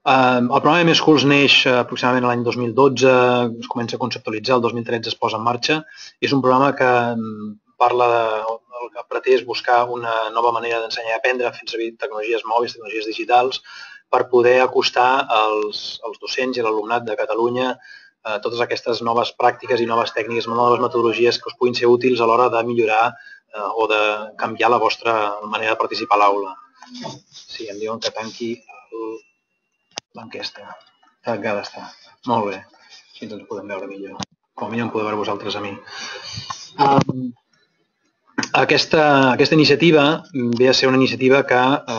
El programa M-Schools neix aproximadament l'any 2012, es comença a conceptualitzar, el 2013 es posa en marxa. És un programa que parla el que pretén és buscar una nova manera d'ensenyar i aprendre fent servir tecnologies mòbils, tecnologies digitals, per poder acostar als docents i a l'alumnat de Catalunya totes aquestes noves pràctiques i noves tècniques, noves metodologies que us puguin ser útils a l'hora de millorar o de canviar la vostra manera de participar a l'aula. Sí, em diuen que tanqui l'enquesta. Tancada està. Molt bé. Així ens podem veure millor. Com a mínim podeu veure vosaltres a mi. Aquesta iniciativa ve a ser una iniciativa que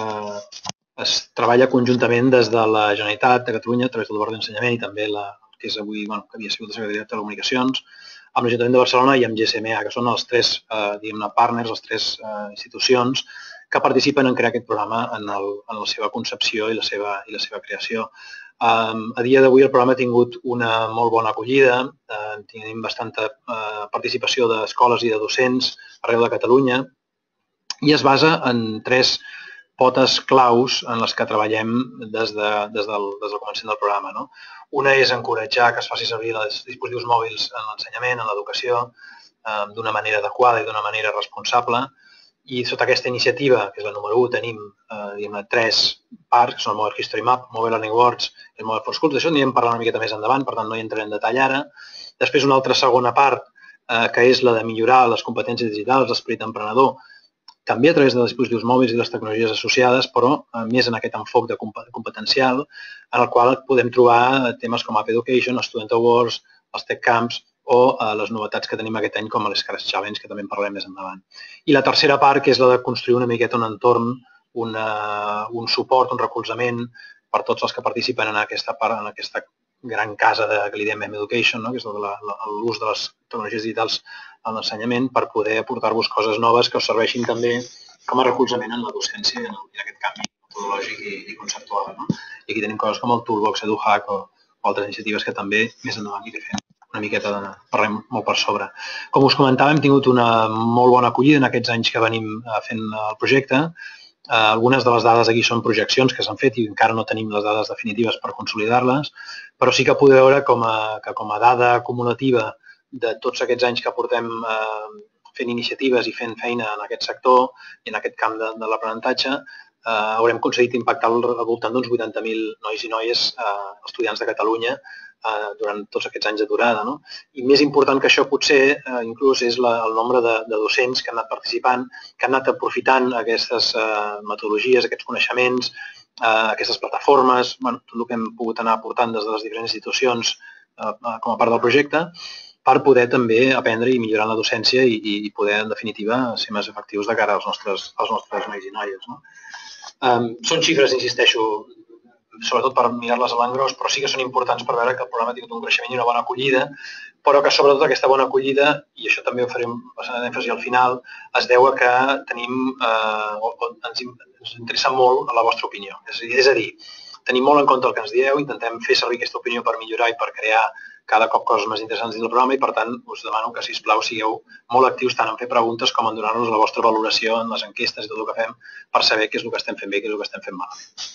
es treballa conjuntament des de la Generalitat de Catalunya a través del Departament d'Ensenyament i també que és avui, que havia sigut la Secretaria de Telecomunicacions, amb l'Ajuntament de Barcelona i amb GSMA, que són els tres partners, les tres institucions que participen en crear aquest programa en la seva concepció i la seva creació. A dia d'avui el programa ha tingut una molt bona acollida, tenim bastanta participació d'escoles i de docents arreu de Catalunya i es basa en tres potes claus en les que treballem des del començament del programa. Una és encoratjar que es faci servir els dispositius mòbils en l'ensenyament, en l'educació, d'una manera adequada i d'una manera responsable. I sota aquesta iniciativa, que és la número 1, tenim tres parts, que són el Mobile History Map, Mobile Learning Worlds i el Mobile for Schools. D'això anirem parlant una miqueta més endavant, per tant no hi entraré en detall ara. Després una altra segona part, que és la de millorar les competències digitals, l'esperit emprenedor, també a través dels dispositius mòbils i les tecnologies associades, però més en aquest enfoc de competencial, en el qual podem trobar temes com App Education, els Student Awards, els Tech Camps o les novetats que tenim aquest any com l'Scratch Challenge, que també en parlarem més endavant. I la tercera part, que és la de construir una miqueta un entorn, un suport, un recolzament per tots els que participen en aquesta gran casa que li diem M-Education, que és l'ús de les tecnologies digitals en l'ensenyament, per poder aportar-vos coses noves que us serveixin també com a recolzament en la docència i en aquest canvi metodològic i conceptual. I aquí tenim coses com el Toolbox EduHack o altres iniciatives que també més endavant aniré fent una miqueta, parlem molt per sobre. Com us comentava, hem tingut una molt bona acollida en aquests anys que venim fent el projecte. Algunes de les dades aquí són projeccions que s'han fet i encara no tenim les dades definitives per consolidar-les, però sí que podeu veure que com a dada acumulativa de tots aquests anys que portem fent iniciatives i fent feina en aquest sector i en aquest camp de l'aprenentatge, haurem aconseguit impactar al voltant d'uns 80.000 nois i noies estudiants de Catalunya durant tots aquests anys de durada. I més important que això potser inclús és el nombre de docents que han anat participant, que han anat aprofitant aquestes metodologies, aquests coneixements, aquestes plataformes, tot el que hem pogut anar aportant des de les diferents institucions com a part del projecte, per poder també aprendre i millorar la docència i poder, en definitiva, ser més efectius de cara als nostres nois i noies. Són xifres, insisteixo, sobretot per mirar-les a l'engròs, però sí que són importants per veure que el programa ha tingut un creixement i una bona acollida, però que sobretot aquesta bona acollida, i això també ho farem bastant èmfasi al final, es deu a que ens interessa molt la vostra opinió. És a dir, tenim molt en compte el que ens dieu, intentem fer servir aquesta opinió per millorar i per crear cada cop coses més interessants dins del programa i, per tant, us demano que, sisplau, sigueu molt actius tant en fer preguntes com en donar-nos la vostra valoració en les enquestes i tot el que fem per saber què és el que estem fent bé i què és el que estem fent malament.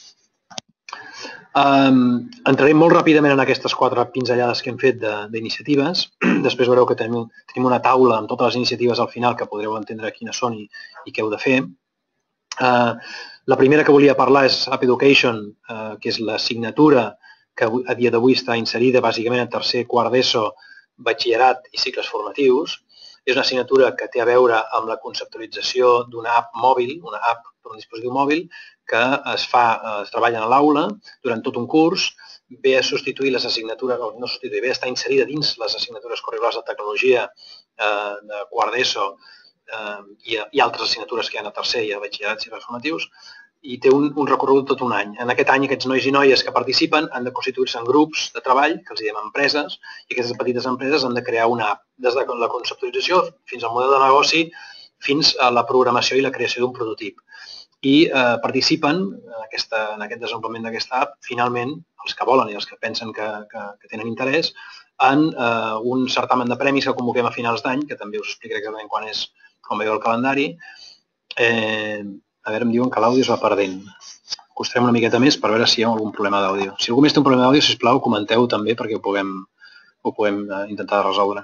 Entrarem molt ràpidament en aquestes 4 pinzellades que hem fet d'iniciatives. Després veureu que tenim una taula amb totes les iniciatives al final que podreu entendre quines són i què heu de fer. La primera que volia parlar és App Education, que és l'assignatura que a dia d'avui està inserida bàsicament en tercer, quart d'ESO, batxillerat i cicles formatius. És una assignatura que té a veure amb la conceptualització d'una app mòbil, una app per un dispositiu mòbil, que es treballa a l'aula durant tot un curs, ve a substituir les assignatures, no substituir, ve a estar inserida dins les assignatures curriculars de tecnologia de quart d'ESO i altres assignatures que hi ha a tercer i a batxillerat i cicles formatius, i té un recorregut tot un any. En aquest any, aquests nois i noies que participen han de constituir-se en grups de treball, que els diem empreses, i aquestes petites empreses han de crear una app, des de la conceptualització fins al model de negoci, fins a la programació i la creació d'un prototip. I participen en aquest desenvolupament d'aquesta app, finalment, els que volen i els que pensen que tenen interès, en un certamen de premis que convoquem a finals d'any, que també us explicaré exactament quan veieu el calendari. A veure, em diuen que l'àudio es va perdent. acostarem una miqueta més per veure si hi ha algun problema d'àudio. Si algú més té un problema d'àudio, sisplau, comenteu també perquè ho puguem intentar resoldre.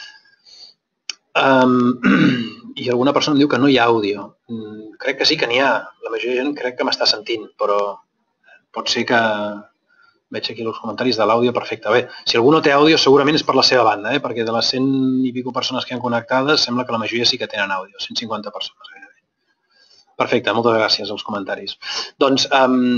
I alguna persona em diu que no hi ha àudio. Crec que sí que n'hi ha. La majoria de gent crec que m'està sentint, però pot ser que... Veig aquí els comentaris de l'àudio, perfecte. Bé, si algú no té àudio, segurament és per la seva banda, perquè de les 100 i pico persones que han connectades, sembla que la majoria sí que tenen àudio, 150 persones gairebé. Perfecte, moltes gràcies als comentaris. Doncs,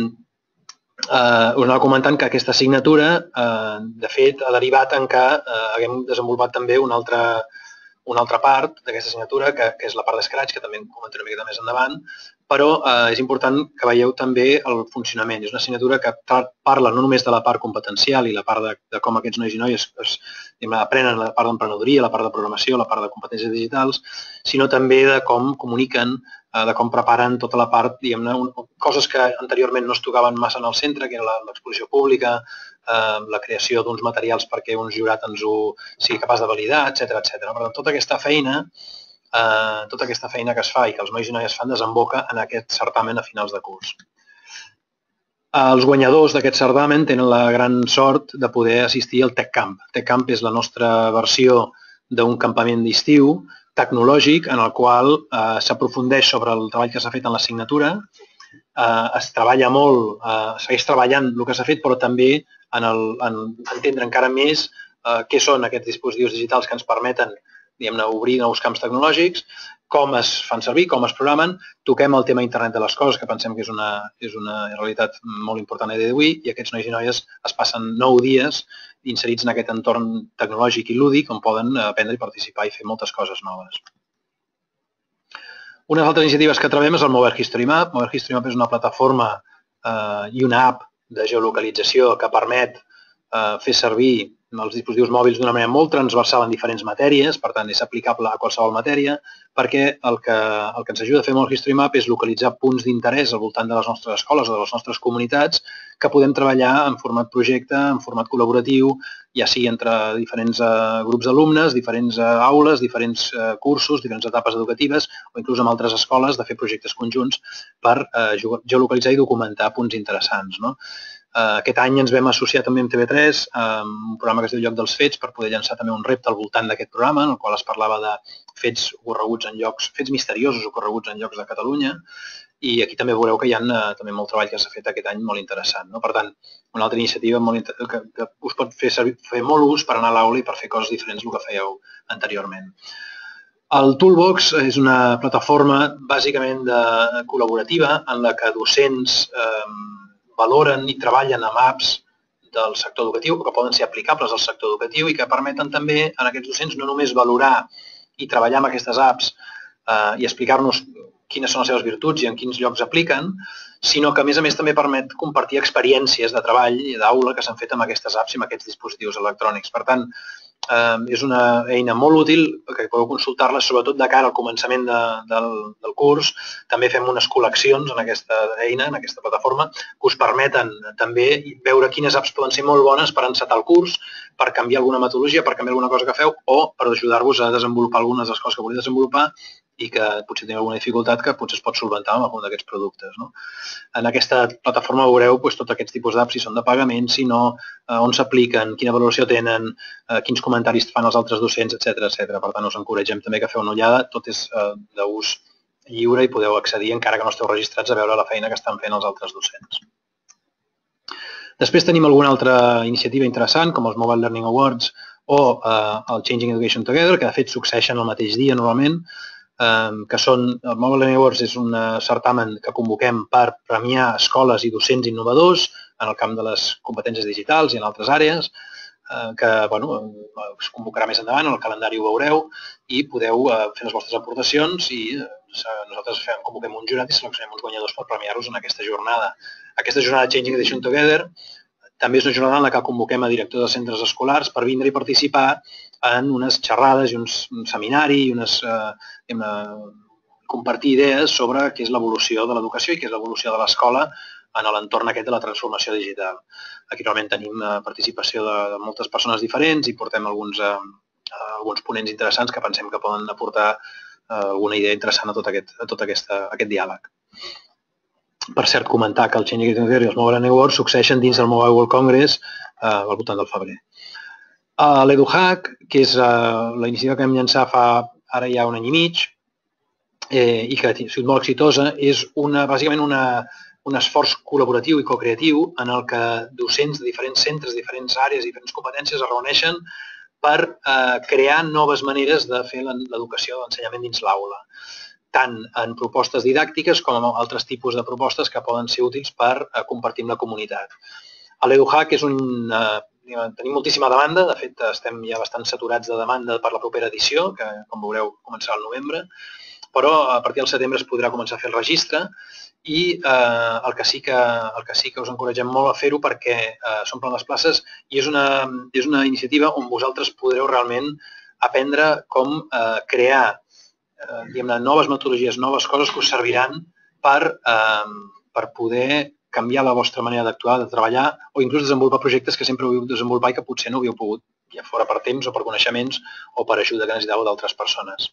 us anava comentant que aquesta assignatura, de fet, ha derivat en que haguem desenvolupat també una altra part d'aquesta assignatura, que és la part de Scratch, que també en comentaré una miqueta més endavant, però és important que veieu també el funcionament. És una assignatura que parla no només de la part competencial i la part de com aquests nois i noies aprenen la part d'emprenedoria, la part de programació, la part de competències digitals, sinó també de com comuniquen, de com preparen tota la part, diguem-ne, coses que anteriorment no es tocaven massa en el centre, que era l'exposició pública, la creació d'uns materials perquè un jurat ens ho sigui capaç de validar, etc. Per tant, tota aquesta feina que es fa i que els nois i noies fan desemboca en aquest certamen a finals de curs. Els guanyadors d'aquest certamen tenen la gran sort de poder assistir al Tech Camp. Tech Camp és la nostra versió d'un campament d'estiu tecnològic en el qual s'aprofundeix sobre el treball que s'ha fet en l'assignatura, es treballa molt, segueix treballant el que s'ha fet, però també en entendre encara més què són aquests dispositius digitals que ens permeten obrir nous camps tecnològics, com es fan servir, com es programen, toquem el tema internet de les coses, que pensem que és una realitat molt important a dia d'avui, i aquests nois i noies es passen 9 dies inserits en aquest entorn tecnològic i lúdic on poden aprendre i participar i fer moltes coses noves. Una de les altres iniciatives que treballem és el Mobile History Map. Mobile History Map és una plataforma i una app de geolocalització que permet fer servir els dispositius mòbils d'una manera molt transversal en diferents matèries, per tant, és aplicable a qualsevol matèria, perquè el que ens ajuda a fer Mobile History Map és localitzar punts d'interès al voltant de les nostres escoles o de les nostres comunitats que podem treballar en format projecte, en format col·laboratiu, ja sigui entre diferents grups d'alumnes, diferents aules, diferents cursos, diferents etapes educatives o inclús amb altres escoles de fer projectes conjunts per geolocalitzar i documentar punts interessants. Aquest any ens vam associar també amb TV3, un programa que es diu Lloc dels Fets, per poder llançar també un repte al voltant d'aquest programa, en el qual es parlava de fets ocorreguts en llocs, fets misteriosos ocorreguts en llocs de Catalunya, i aquí també veureu que hi ha també molt treball que s'ha fet aquest any molt interessant. Per tant, una altra iniciativa que us pot fer molt ús per anar a l'aula i per fer coses diferents del que fèieu anteriorment. El Toolbox és una plataforma bàsicament col·laborativa en la que docents valoren i treballen amb apps del sector educatiu que poden ser aplicables al sector educatiu i que permeten també a aquests docents no només valorar i treballar amb aquestes apps i explicar-nos quines són les seves virtuts i en quins llocs apliquen, sinó que a més també permet compartir experiències de treball i d'aula que s'han fet amb aquestes apps i amb aquests dispositius electrònics. Per tant, és una eina molt útil que podeu consultar-la, sobretot de cara al començament del curs. També fem unes col·leccions en aquesta eina, en aquesta plataforma, que us permeten també veure quines apps poden ser molt bones per encetar el curs, per canviar alguna metodologia, per canviar alguna cosa que feu o per ajudar-vos a desenvolupar algunes de les coses que voleu desenvolupar i que potser teniu alguna dificultat que potser es pot solventar amb algun d'aquests productes. En aquesta plataforma veureu tots aquests tipus d'apps, si són de pagament, si no, on s'apliquen, quina valoració tenen, quins comentaris fan els altres docents, etc. Per tant, us encoratgem també que feu una ullada. Tot és d'ús lliure i podeu accedir, encara que no esteu registrats, a veure la feina que estan fent els altres docents. Després tenim alguna altra iniciativa interessant, com els Mobile Learning Awards o el Changing Education Together, que de fet succeeixen el mateix dia normalment, que són, el Mobile Learning Awards és un certamen que convoquem per premiar escoles i docents innovadors en el camp de les competències digitals i en altres àrees, que es convocarà més endavant, en el calendari ho veureu, i podeu fer les vostres aportacions i nosaltres convoquem un jurat i seleccionem uns guanyadors per premiar-los en aquesta jornada. Aquesta jornada Changing Education Together també és una jornada en la que convoquem a directors de centres escolars per vindre i participar en unes xerrades i un seminari i compartir idees sobre què és l'evolució de l'educació i què és l'evolució de l'escola en l'entorn aquest de la transformació digital. Aquí realment tenim participació de moltes persones diferents i portem alguns ponents interessants que pensem que poden aportar alguna idea interessant a tot aquest diàleg. Per cert, comentar que el Changing Agent Together i els Mobile Learning Awards succeeixen dins del Mobile World Congress al voltant del febrer. L'EduHack, que és la iniciativa que vam llançar fa ara ja un any i mig i que ha sigut molt exitosa, és bàsicament un esforç col·laboratiu i co-creatiu en el que docents de diferents centres, diferents àrees, diferents competències es reuneixen per crear noves maneres de fer l'educació, l'ensenyament dins l'aula, tant en propostes didàctiques com en altres tipus de propostes que poden ser útils per compartir amb la comunitat. L'EduHack és tenim moltíssima demanda, de fet estem ja bastant saturats de demanda per la propera edició, que com veureu començarà al novembre, però a partir del setembre es podrà començar a fer el registre i el que sí que us encoratgem molt a fer-ho perquè s'omplen les places i és una iniciativa on vosaltres podreu realment aprendre com crear noves metodologies, noves coses que us serviran per poder canviar la vostra manera d'actuar, de treballar o inclús desenvolupar projectes que sempre havíeu desenvolupar i que potser no havíeu pogut, ja fora per temps o per coneixements o per ajuda que necessitàveu d'altres persones.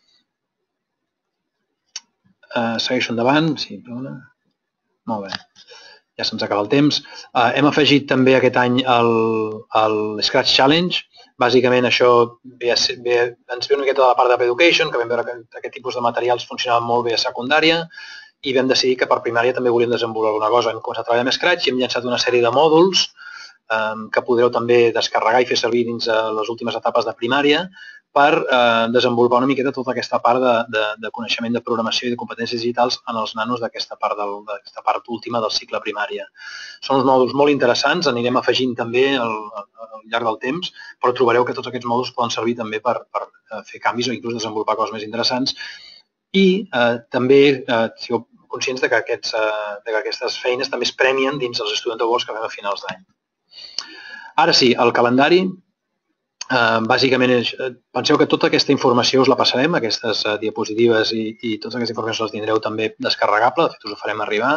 Segueixo endavant. Sí, molt bé. Ja se'ns acaba el temps. Hem afegit també aquest any el Scratch Challenge. Bàsicament això ens ve una miqueta de la part d'App Education, que vam veure que aquest tipus de materials funcionaven molt bé a secundària i vam decidir que per primària també volíem desenvolupar alguna cosa. Hem començat a treballar amb Scratch i hem llançat una sèrie de mòduls que podreu també descarregar i fer servir dins les últimes etapes de primària per desenvolupar una miqueta tota aquesta part de coneixement de programació i de competències digitals en els nanos d'aquesta part última del cicle primària. Són uns mòduls molt interessants, anirem afegint també al llarg del temps, però trobareu que tots aquests mòduls poden servir també per fer canvis o inclús desenvolupar coses més interessants. I també sigueu conscients que aquestes feines també es premien dins els Student Awards que fem a finals d'any. Ara sí, el calendari, bàsicament penseu que tota aquesta informació us la passarem, aquestes diapositives i totes aquestes informacions les tindreu també descarregable, de fet us ho farem arribar.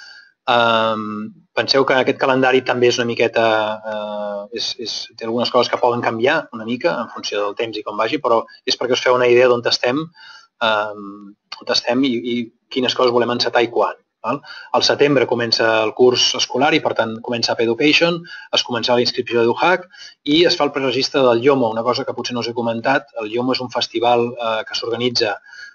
Penseu que aquest calendari també és una miqueta, té algunes coses que poden canviar una mica en funció del temps i com vagi, però és perquè us feu una idea d'on estem i quines coses volem encetar i quan. Al setembre comença el curs escolar i, per tant, comença App Education, es comença la inscripció d'EduHack i es fa el preregistre del Yomo, una cosa que potser no us he comentat. El Yomo és un festival que s'organitza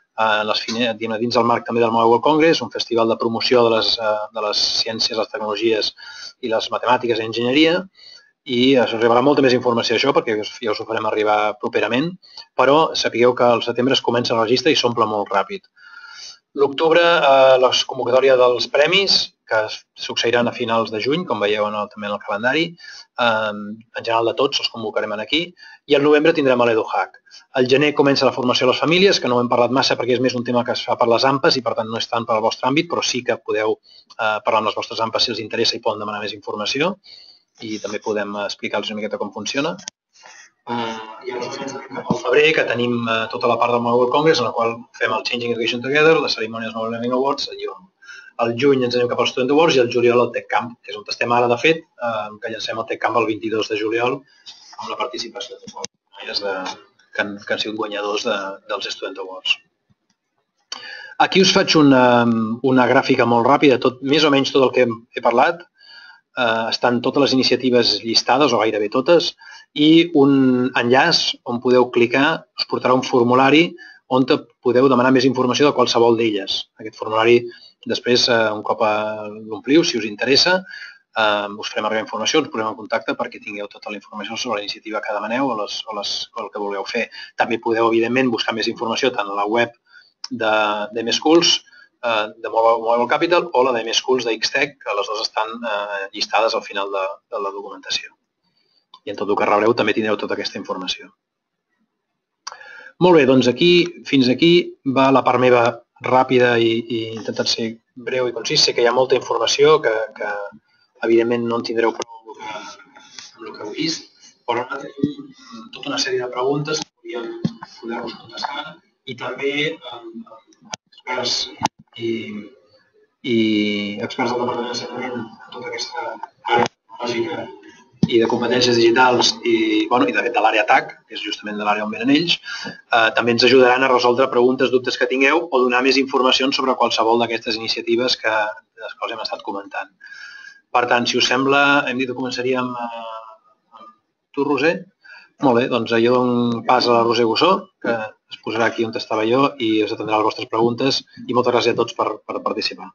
dins el marc també del Mobile World Congress, un festival de promoció de les ciències, les tecnologies i les matemàtiques i enginyeria, i us arribarà molta més informació d'això perquè ja us ho farem arribar properament, però sapigueu que al setembre es comença el registre i s'omple molt ràpid. L'octubre, la convocatòria dels premis, que succeiran a finals de juny, com veieu també en el calendari. En general de tots els convocarem aquí. I al novembre tindrem l'EduHack. Al gener comença la formació a les famílies, que no ho hem parlat massa perquè és més un tema que es fa per les AMPAs i per tant no és tant per al vostre àmbit, però sí que podeu parlar amb les vostres AMPAs si els interessa i poden demanar més informació i també podem explicar-los una miqueta com funciona. I al febrer, que tenim tota la part del Mobile World Congress, en la qual fem el Changing Education Together, les cerimònies Mobile Learning Awards, al juny ens anem cap als Student Awards i al juliol al Tech Camp, que és on estem ara, de fet, que llancem el Tech Camp el 22 de juliol amb la participació de tots els que han sigut guanyadors dels Student Awards. Aquí us faig una gràfica molt ràpida, més o menys tot el que he parlat. Estan totes les iniciatives llistades, o gairebé totes, i un enllaç on podeu clicar us portarà un formulari on podeu demanar més informació de qualsevol d'elles. Aquest formulari, després, un cop l'ompliu, si us interessa, us farem arribar informació, us posem en contacte perquè tingueu tota la informació sobre la iniciativa que demaneu o el que vulgueu fer. També podeu, evidentment, buscar més informació tant a la web de MSchools, de Mobile Capital o la de MSchools de Xtech, que les dues estan llistades al final de la documentació. I en tot el que rebreu també tindreu tota aquesta informació. Molt bé, doncs fins aquí va la part meva ràpida i he intentat ser breu i concís. Sé que hi ha molta informació que evidentment no en tindreu prou amb el que heu vist, però tenim tota una sèrie de preguntes que podríem poder-vos contestar i també experts i experts del Departament d'Ensenyament en tota aquesta àrea tecnològica i de competències digitals i de l'àrea TAC, que és justament de l'àrea on venen ells, també ens ajudaran a resoldre preguntes, dubtes que tingueu o donar més informacions sobre qualsevol d'aquestes iniciatives que les quals hem estat comentant. Per tant, si us sembla, hem dit que començaríem amb tu, Roser. Molt bé, doncs jo dono pas a la Roser Gossó, que es posarà aquí on estava jo i us atendrà les vostres preguntes i moltes gràcies a tots per participar.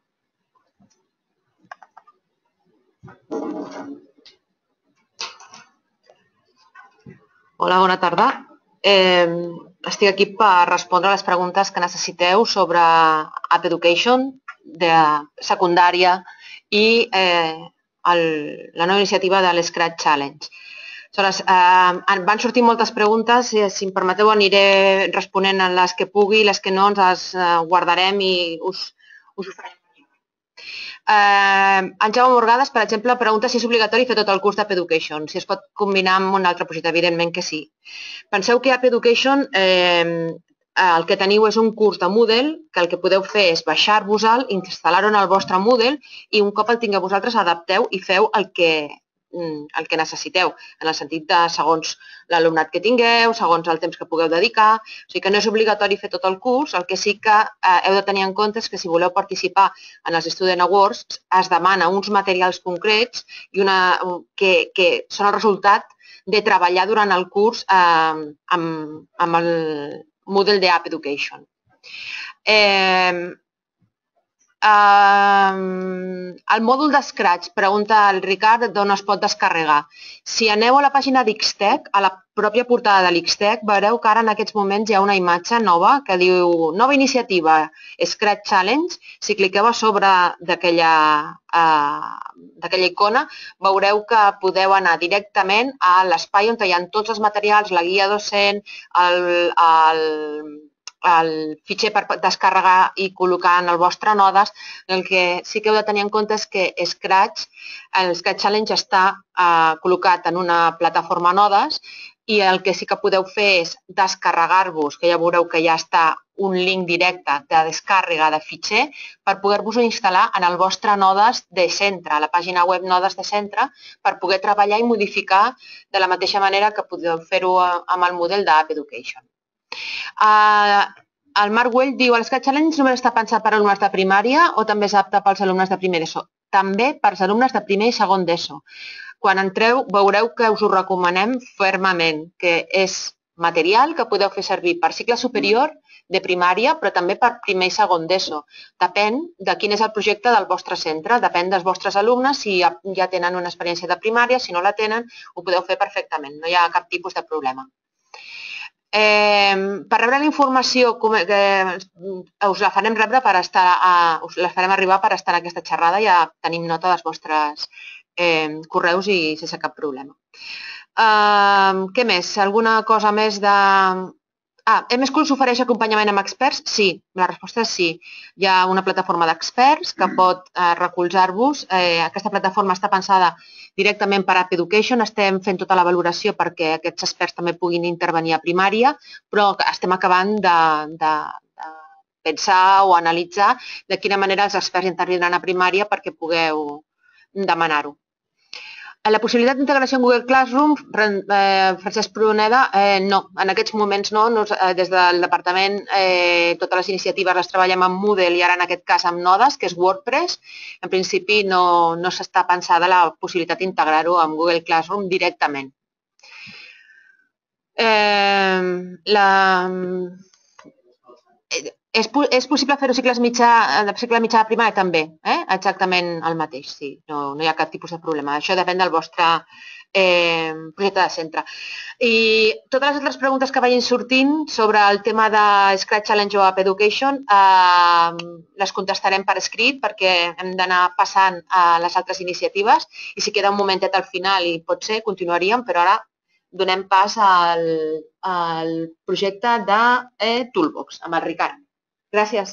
Hola, bona tarda. Estic aquí per respondre a les preguntes que necessiteu sobre App Education, de secundària i la nova iniciativa de l'Scratch Challenge. Van sortir moltes preguntes i, si em permeteu, aniré responent a les que pugui, les que no ens les guardarem i us ho farem. En Jaume Morgades, per exemple, pregunta si és obligatori fer tot el curs d'App Education, si es pot combinar amb un altre projecte. Evidentment que sí. Penseu que App Education el que teniu és un curs de Moodle que el que podeu fer és baixar-vos-el, instal·lar-ho en el vostre Moodle i un cop el tingueu vosaltres adapteu i feu el que necessiteu, en el sentit de segons l'alumnat que tingueu, segons el temps que pugueu dedicar. O sigui que no és obligatori fer tot el curs, el que sí que heu de tenir en compte és que si voleu participar en els Student Awards es demana uns materials concrets que són el resultat de treballar durant el curs amb el Moodle d'App Education. El mòdul de Scratch, pregunta el Ricard, d'on es pot descarregar. Si aneu a la pàgina d'Xtech, a la pròpia portada de l'Xtech, veureu que ara en aquests moments hi ha una imatge nova que diu nova iniciativa, Scratch Challenge. Si cliqueu a sobre d'aquella icona, veureu que podeu anar directament a l'espai on hi ha tots els materials, la guia docent, el fitxer per descarregar i col·locar en el vostre Nodes. El que sí que heu de tenir en compte és que el Scratch Challenge està col·locat en una plataforma Nodes i el que sí que podeu fer és descarregar-vos, que ja veureu que ja està un link directe de descàrrega de fitxer per poder-vos-ho instal·lar en el vostre Nodes de centre, a la pàgina web Nodes de centre, per poder treballar i modificar de la mateixa manera que podeu fer-ho amb el model d'App Education. El Marc Güell diu el Scratch Challenge només està pensat per a alumnes de primària o també és apte pels alumnes de primer d'ESO? També per als alumnes de primer i segon d'ESO. Quan entreu veureu que us ho recomanem fermament, que és material que podeu fer servir per cicle superior de primària, però també per primer i segon d'ESO. Depèn de quin és el projecte del vostre centre, depèn dels vostres alumnes, si ja tenen una experiència de primària, si no la tenen, ho podeu fer perfectament, no hi ha cap tipus de problema. Per rebre la informació us la farem rebre us la farem arribar per estar en aquesta xerrada, ja tenim nota dels vostres correus i sense cap problema. Què més? Alguna cosa més de... MSchool s'ofereix acompanyament amb experts? Sí, la resposta és sí. Hi ha una plataforma d'experts que pot recolzar-vos. Aquesta plataforma està pensada directament per App Education. Estem fent tota la valoració perquè aquests experts també puguin intervenir a primària, però estem acabant de pensar o analitzar de quina manera els experts intervindran a primària perquè pugueu demanar-ho. La possibilitat d'integració en Google Classroom, Francesc Pruneda, no, en aquests moments no. Des del departament totes les iniciatives les treballem amb Moodle i ara en aquest cas amb Nodes, que és WordPress. En principi no s'està pensada la possibilitat d'integrar-ho amb Google Classroom directament. És possible fer-ho cicle mitjà de primària? També, exactament el mateix, sí, no hi ha cap tipus de problema. Això depèn del vostre projecte de centre. I totes les altres preguntes que vagin sortint sobre el tema de Scratch Challenge o App Education les contestarem per escrit perquè hem d'anar passant a les altres iniciatives i si queda un momentet al final i pot ser, continuaríem, però ara donem pas al projecte de Toolbox amb el Ricard. Gràcies.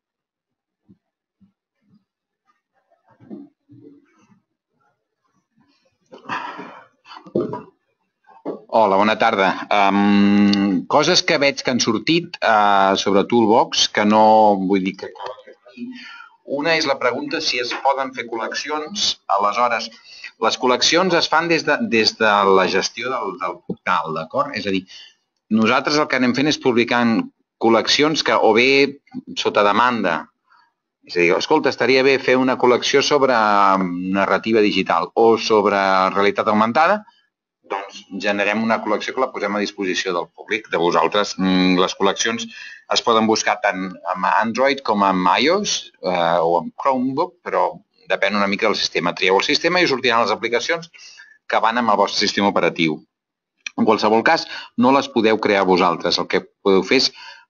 Hola, bona tarda. Coses que veig que han sortit sobre Toolbox, que no vull dir que acaben aquí. Una és la pregunta si es poden fer col·leccions. Aleshores, Les col·leccions es fan des de la gestió del portal, d'acord? És a dir, nosaltres el que anem fent és publicant col·leccions que o bé sota demanda, és a dir, escolta, estaria bé fer una col·lecció sobre narrativa digital o sobre realitat augmentada, doncs generem una col·lecció que la posem a disposició del públic, de vosaltres. Les col·leccions es poden buscar tant amb Android com amb iOS o amb Chromebook, però depèn una mica del sistema. Trieu el sistema i us sortiran les aplicacions que van amb el vostre sistema operatiu. En qualsevol cas, no les podeu crear vosaltres. El que podeu fer és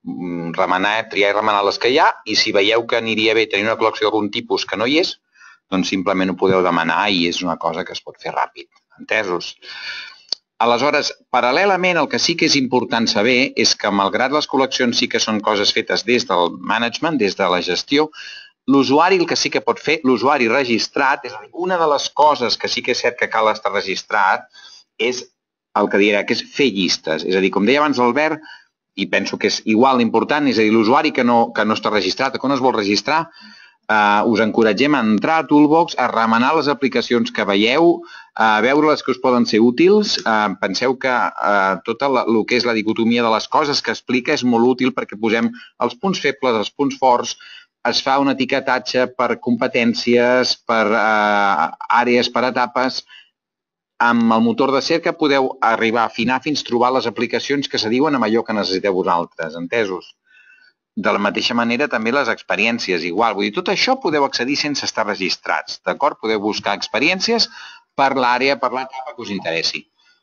triar i remenar les que hi ha, i si veieu que aniria bé tenir una col·lecció d'algun tipus que no hi és, doncs simplement ho podeu demanar i és una cosa que es pot fer ràpid. Entesos? Aleshores, paral·lelament, el que sí que és important saber és que, malgrat les col·leccions sí que són coses fetes des del management, des de la gestió, l'usuari el que sí que pot fer, l'usuari registrat, és a dir, una de les coses que sí que és cert que cal estar registrat és el que diré, que és fer llistes. És a dir, com deia abans l'Albert, i penso que és igual d'important, és a dir, l'usuari que no està registrat o que no es vol registrar, us encoratgem a entrar a Toolbox, a remenar les aplicacions que veieu, a veure les que us poden ser útils. Penseu que tot el que és la dicotomia de les coses que explica és molt útil perquè posem els punts febles, els punts forts, es fa un etiquetatge per competències, per àrees, per etapes. Amb el motor de cerca podeu arribar a afinar fins a trobar les aplicacions que s'adiuen amb allò que necessiteu vosaltres, entesos? De la mateixa manera, també les experiències, igual. Vull dir, tot això podeu accedir sense estar registrats, d'acord? Podeu buscar experiències per l'àrea, per l'etapa que us interessi.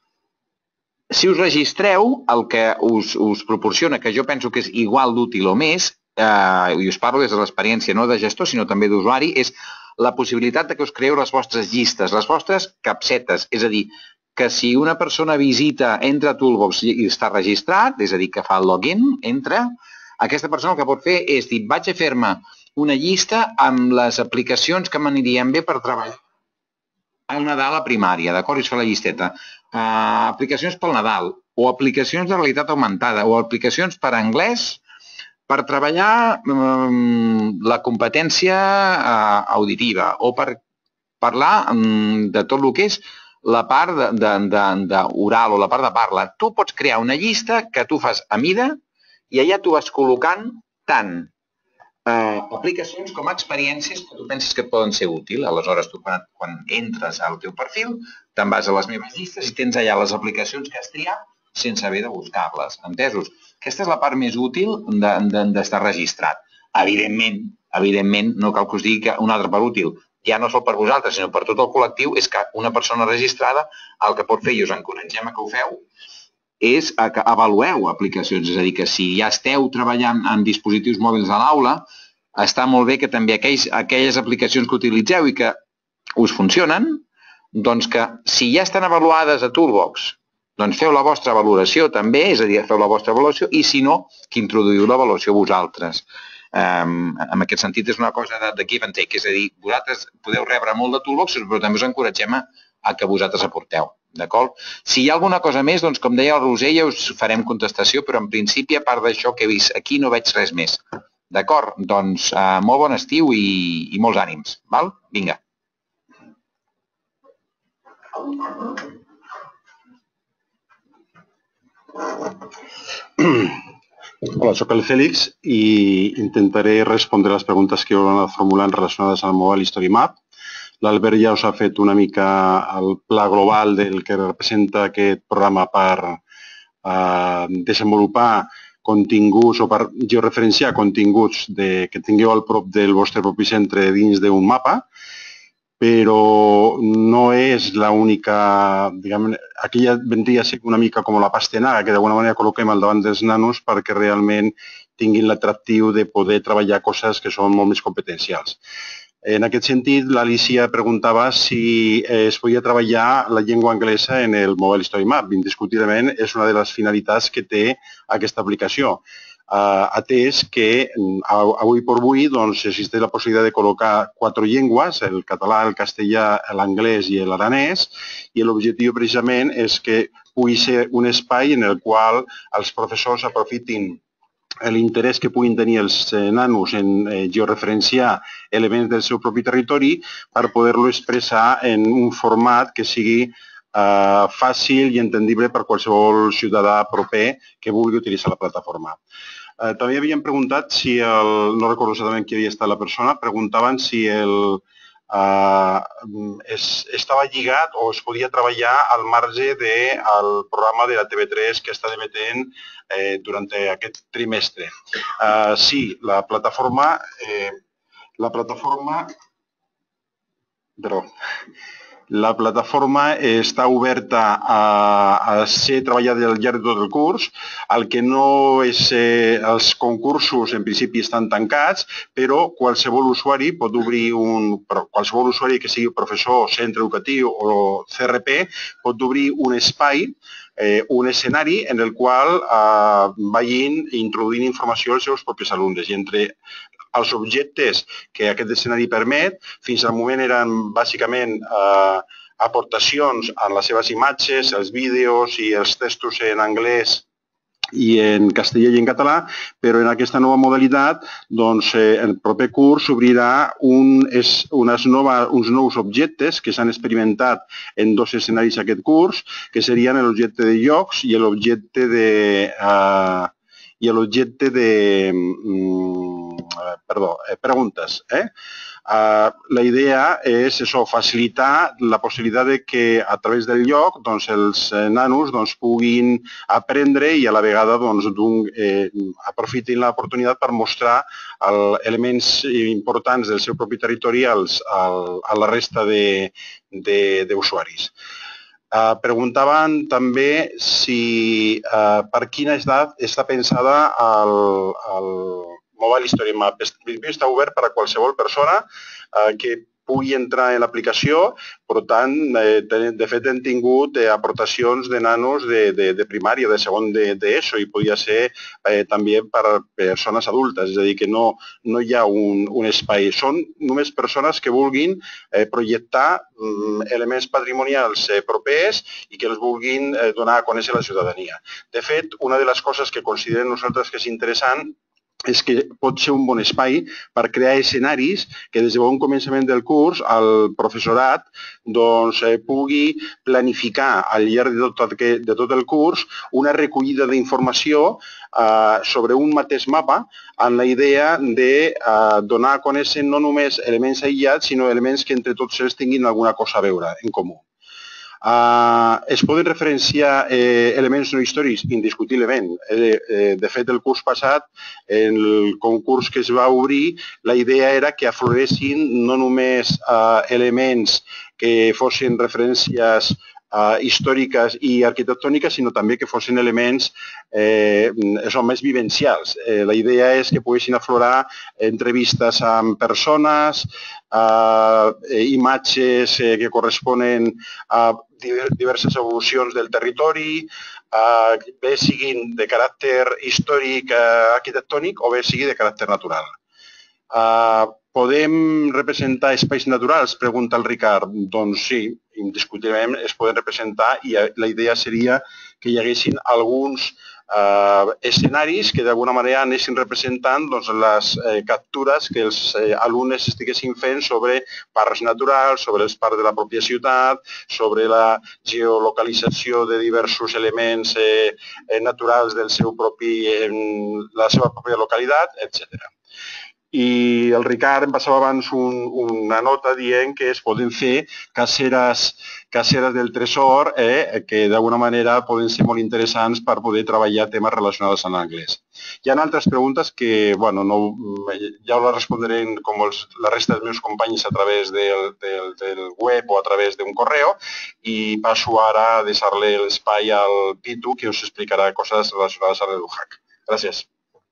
Si us registreu, el que us proporciona, que jo penso que és igual d'útil o més, i us parlo des de l'experiència no de gestor, sinó també d'usuari, és la possibilitat que us creeu les vostres llistes, les vostres capsetes. És a dir, que si una persona entra a Toolbox i està registrat, és a dir, que fa el login, entra, aquesta persona el que pot fer és dir, vaig a fer-me una llista amb les aplicacions que m'anirien bé per treballar al Nadal a primària, d'acord? I es fa la llisteta. Aplicacions pel Nadal, o aplicacions de realitat augmentada, o aplicacions per anglès per treballar la competència auditiva, o per parlar de tot el que és la part d'oral o la part de parla. Tu pots crear una llista que tu fas a mida i allà tu vas col·locant tant aplicacions com experiències que tu penses que et poden ser útils. Aleshores, tu quan entres al teu perfil, te'n vas a les meves llistes i tens allà les aplicacions que has triat sense haver de buscar-les. Entesos? Aquesta és la part més útil d'estar registrat. Evidentment, no cal que us digui que una altra part útil, ja no sol per vosaltres, sinó per tot el col·lectiu, és que una persona registrada el que pot fer, i us encoratgem a que ho feu, és que avalueu aplicacions. És a dir, que si ja esteu treballant en dispositius mòbils a l'aula, està molt bé que també aquelles aplicacions que utilitzeu i que us funcionen, doncs que si ja estan avaluades a Toolbox, doncs feu la vostra valoració també, és a dir, feu la vostra avaluació, i si no, que introduïu l'avaluació vosaltres. En aquest sentit és una cosa de give and take, és a dir, vosaltres podeu rebre molt de Toolbox, però també us encoratgem a que vosaltres aporteu. D'acord? Si hi ha alguna cosa més, doncs com deia el Roser, ja us farem contestació, però en principi, a part d'això que he vist aquí, no veig res més. D'acord? Doncs molt bon estiu i molts ànims. Val? Vinga. Hola, soc el Fèlix i intentaré respondre les preguntes que heu anat formulant relacionades amb el Mobile History Map. L'Albert ja us ha fet una mica el pla global del que representa aquest programa per desenvolupar continguts o per georreferenciar continguts que tingueu al prop del vostre propi centre dins d'un mapa, però no és l'única, diguem, aquí ja vendria a ser una mica com la pastanaga que d'alguna manera col·loquem al davant dels nanos perquè realment tinguin l'atractiu de poder treballar coses que són molt més competencials. En aquest sentit, l'Alicia preguntava si es podia treballar la llengua anglesa en el Mobile History Map. Indiscutiblement, és una de les finalitats que té aquesta aplicació. Atès que avui per avui existeix la possibilitat de col·locar 4 llengües, el català, el castellà, l'anglès i l'aranès, i l'objectiu precisament és que pugui ser un espai en el qual els professors aprofitin l'interès que puguin tenir els nanos en georreferenciar elements del seu propi territori per poder-lo expressar en un format que sigui fàcil i entendible per qualsevol ciutadà proper que vulgui utilitzar la plataforma. També havien preguntat si no recordo exactament qui havia estat la persona, preguntaven si estava lligat o es podia treballar al marge del programa de la TV3 que està emetent durant aquest trimestre. Sí, la plataforma està oberta a ser treballada al llarg de tot el curs. El que no és... Els concursos en principi estan tancats, però qualsevol usuari pot obrir qualsevol usuari que sigui professor, centre educatiu o CRP pot obrir un espai, un escenari en el qual vagin introduint informació als seus propis alumnes. I entre els objectes que aquest escenari permet, fins al moment eren bàsicament aportacions en les seves imatges, els vídeos i els textos en anglès i en castellà i en català, però en aquesta nova modalitat, el proper curs s'obrirà uns nous objectes que s'han experimentat en 2 escenaris aquest curs, que serien l'objecte de jocs i l'objecte de preguntes. La idea és facilitar la possibilitat que a través del lloc els nanos puguin aprendre i a la vegada aprofitin l'oportunitat per mostrar elements importants del seu propi territori a la resta d'usuaris. Preguntaven també si per quina edat està pensada el Mobile History Map. Està obert per a qualsevol persona que pugui entrar en l'aplicació, per tant, de fet hem tingut aportacions de nanos de primària, de segon d'ESO i podia ser també per a persones adultes, és a dir, que no hi ha un espai. Són només persones que vulguin projectar elements patrimonials propers i que els vulguin donar a conèixer a la ciutadania. De fet, una de les coses que considerem nosaltres que és interessant és que pot ser un bon espai per crear escenaris que des de bon començament del curs el professorat pugui planificar al llarg de tot el curs una recollida d'informació sobre un mateix mapa amb la idea de donar a conèixer no només elements aïllats, sinó elements que entre tots ells tinguin alguna cosa a veure en comú. Es poden referenciar elements no històrics? Indiscutiblement. De fet, el curs passat, en el concurs que es va obrir, la idea era que afloressin no només elements que fossin referències històriques i arquitectòniques, sinó també que fossin elements més vivencials. La idea és que poguessin aflorar entrevistes amb persones, imatges que corresponen a diverses evolucions del territori, bé siguin de caràcter històric arquitectònic o bé sigui de caràcter natural. Podem representar espais naturals? Pregunta el Ricard. Doncs sí, indiscutiblement es poden representar i la idea seria que hi haguessin alguns escenaris que d'alguna manera anessin representant les captures que els alumnes estiguessin fent sobre parcs naturals, sobre els parcs de la pròpia ciutat, sobre la geolocalització de diversos elements naturals de la seva pròpia localitat, etc. I el Ricard em passava abans una nota dient que es poden fer caceres del tresor que d'alguna manera poden ser molt interessants per poder treballar temes relacionats amb l'anglès. Hi ha altres preguntes que ja les respondré com la resta dels meus companys a través del web o a través d'un correu i passo ara a deixar-li l'espai al Pitu que us explicarà coses relacionades amb l'EduHack. Gràcies.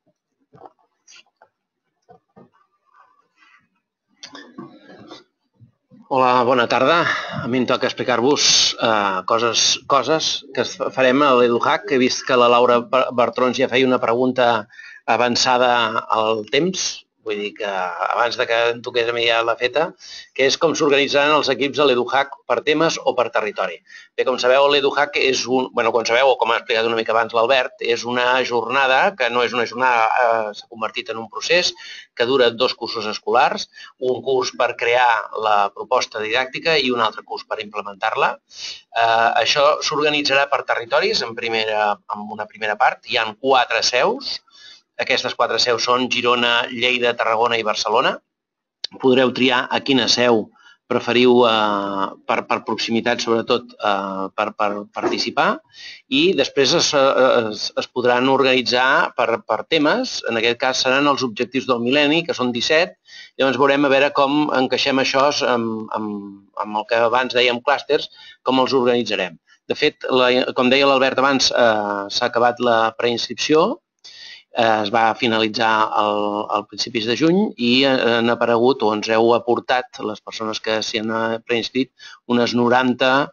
Hola, bona tarda. A mi em toca explicar-vos coses que farem a l'EduHack. He vist que la Laura Bertrons ja feia una pregunta avançada al temps. vull dir que abans de que em toqués a mi ja la feta, que és com s'organitzaran els equips de l'EduHack per temes o per territori. Bé, com sabeu, l'EduHack és quan sabeu, o com ha explicat una mica abans l'Albert, és una jornada que no és una jornada, s'ha convertit en un procés que dura 2 cursos escolars, un curs per crear la proposta didàctica i un altre curs per implementar-la. Això s'organitzarà per territoris en una primera part. Hi ha 4 seus. Aquestes 4 seus són Girona, Lleida, Tarragona i Barcelona. Podreu triar a quina seu preferiu per proximitat, sobretot, per participar. I després es podran organitzar per temes. En aquest cas seran els objectius del mil·lenni, que són 17. Llavors veurem a veure com encaixem això amb el que abans dèiem clústers, com els organitzarem. De fet, com deia l'Albert abans, s'ha acabat la preinscripció. Es va finalitzar al principis de juny i han aparegut o ens heu aportat, les persones que s'hi han preinscrit, unes 90,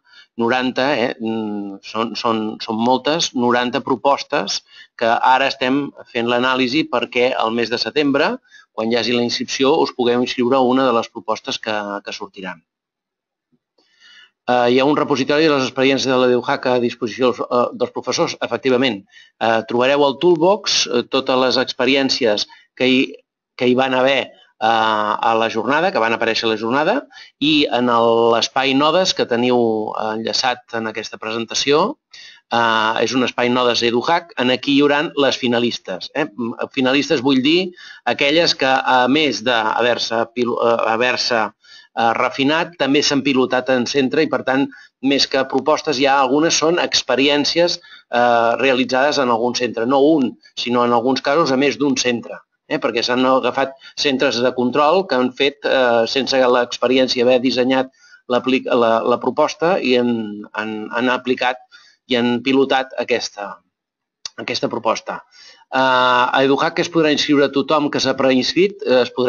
són moltes, 90 propostes que ara estem fent l'anàlisi perquè al mes de setembre, quan hi hagi la inscripció, us pugueu inscriure una de les propostes que sortiran. Hi ha un repositori de les experiències de l'EduHack a disposició dels professors. Efectivament, trobareu al Toolbox totes les experiències que hi van haver a la jornada, que van aparèixer a la jornada, i en l'espai nodes que teniu enllaçat en aquesta presentació, és un espai nodes EduHack, aquí hi haurà les finalistes. Finalistes vull dir aquelles que, a més d'haver-se refinat, també s'han pilotat en centre i, per tant, més que propostes, ja algunes són experiències realitzades en algun centre. No un, sinó en alguns casos a més d'un centre, perquè s'han agafat centres de control que han fet, sense l'experiència haver dissenyat la proposta, i han aplicat i han pilotat aquesta proposta. A EduHack es podrà inscriure tothom que s'ha preinscrit,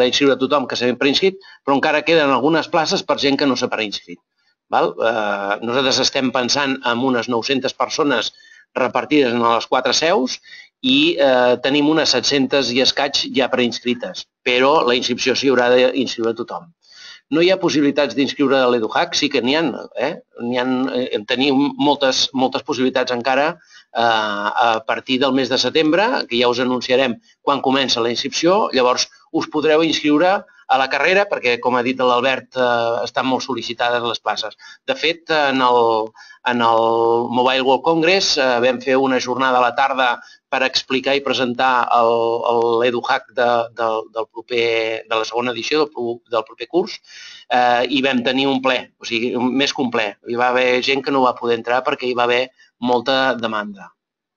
però encara queden algunes places per gent que no s'ha preinscrit. Nosaltres estem pensant en unes 900 persones repartides en les 4 seus i tenim unes 700 i escaig ja preinscrites, però la inscripció s'hi haurà d'inscriure tothom. No hi ha possibilitats d'inscriure a l'EduHack? Sí que n'hi ha. Tenim moltes possibilitats encara a partir del mes de setembre, que ja us anunciarem quan comença la inscripció. Llavors us podreu inscriure a la carrera perquè, com ha dit l'Albert, estan molt sol·licitades les places. De fet, en el Mobile World Congress vam fer una jornada a la tarda per explicar i presentar l'EduHack de la segona edició del proper curs, i vam tenir un ple, o sigui, més que un ple. Hi va haver gent que no va poder entrar perquè hi va haver molta demanda.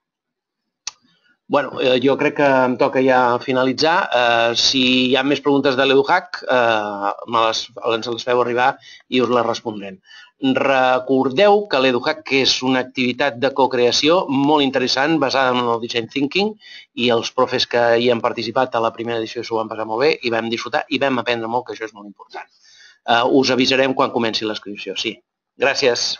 Jo crec que em toca ja finalitzar. Si hi ha més preguntes de l'EduHack, ens les feu arribar i us les respondrem. Recordeu que l'EduHack és una activitat de co-creació molt interessant, basada en el design thinking, i els profes que hi han participat a la primera edició s'ho van passar molt bé i vam disfrutar i vam aprendre molt, que això és molt important. Us avisarem quan comenci l'inscripció. Sí. Gràcies.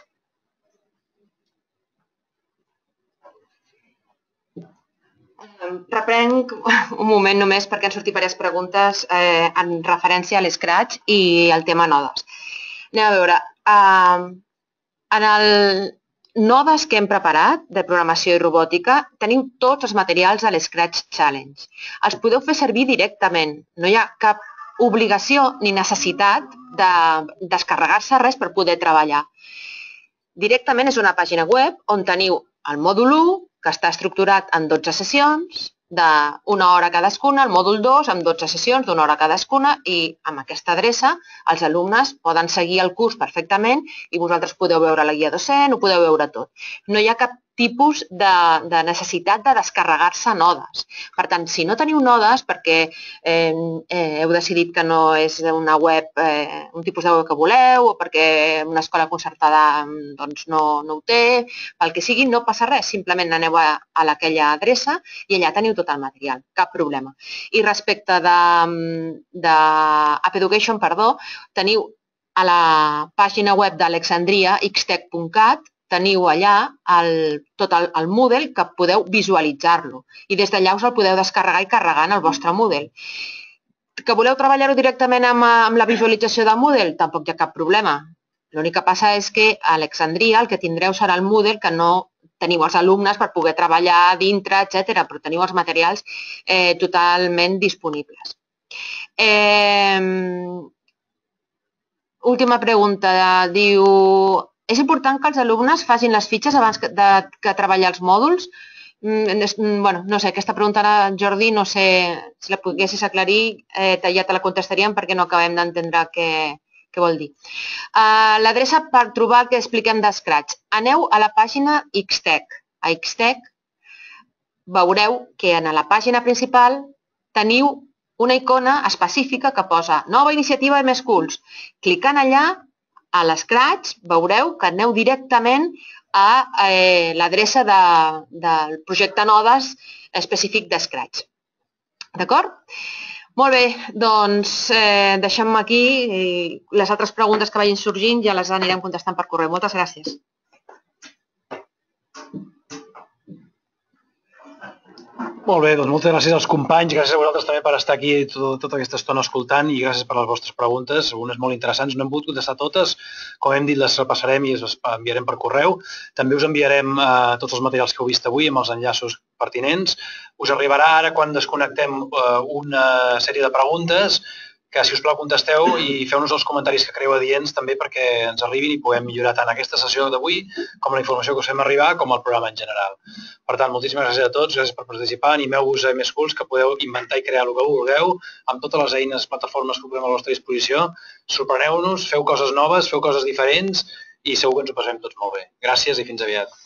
Reprenc un moment només perquè han sortit diverses preguntes en referència a l'Scratch i al tema nodes. Anem a veure. En el nodes que hem preparat de programació i robòtica teniu tots els materials de l'Scratch Challenge. Els podeu fer servir directament. No hi ha cap obligació ni necessitat de descarregar-se res per poder treballar. Directament és una pàgina web on teniu el mòdul 1, que està estructurat en 12 sessions d'1 hora cadascuna, el mòdul 2 amb 12 sessions d'1 hora cadascuna, i amb aquesta adreça els alumnes poden seguir el curs perfectament i vosaltres podeu veure la guia docent, ho podeu veure tot. No hi ha cap tipus de necessitat de descarregar-se nodes. Per tant, si no teniu nodes perquè heu decidit que no és una web, un tipus de web que voleu, o perquè una escola concertada no ho té, pel que sigui, no passa res. Simplement aneu a aquella adreça i allà teniu tot el material, cap problema. I respecte d'App Education, teniu a la pàgina web d'Alexandria, xtech.cat, teniu allà tot el Moodle que podeu visualitzar-lo i des d'allà us el podeu descarregar i carregar en el vostre Moodle. Que voleu treballar-ho directament amb la visualització del Moodle? Tampoc hi ha cap problema. L'únic que passa és que a Alexandria el que tindreu serà el Moodle, que no teniu els alumnes per poder treballar dintre, etc., però teniu els materials totalment disponibles. Última pregunta. Diu, és important que els alumnes facin les fitxes abans que treballar els mòduls? Bueno, no sé, aquesta pregunta, Jordi, no sé si la poguessis aclarir, ja te la contestaríem perquè no acabem d'entendre què vol dir. L'adreça per trobar el que expliquem de Scratch. Aneu a la pàgina Xtech. A Xtech veureu que en la pàgina principal teniu una icona específica que posa nova iniciativa de més cools. Clicant allà, a l'Scratch, veureu que aneu directament a l'adreça del projecte Nodes específic de Scratch. D'acord? Molt bé, doncs deixem aquí. Les altres preguntes que vagin sorgint ja les anirem contestant per correu. Moltes gràcies. Molt bé, doncs moltes gràcies als companys, gràcies a vosaltres també per estar aquí tota aquesta estona escoltant i gràcies per les vostres preguntes, algunes molt interessants. No hem pogut contestar totes, com hem dit, les repassarem i les enviarem per correu. També us enviarem tots els materials que heu vist avui amb els enllaços pertinents. Us arribarà ara, quan desconnectem, una sèrie de preguntes que, si us plau, contesteu i feu-nos els comentaris que creieu adients també perquè ens arribin i puguem millorar tant aquesta sessió d'avui com la informació que us fem arribar com el programa en general. Per tant, moltíssimes gràcies a tots, gràcies per participar, animeu-vos a més cools que podeu inventar i crear el que vulgueu amb totes les eines, plataformes que posem a la vostra disposició. Sorpreneu-nos, feu coses noves, feu coses diferents i segur que ens ho passem tots molt bé. Gràcies i fins aviat.